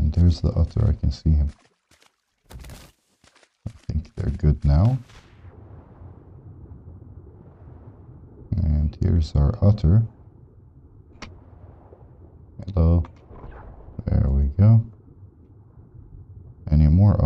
And there's the otter, I can see him. I think they're good now. And here's our otter. Hello.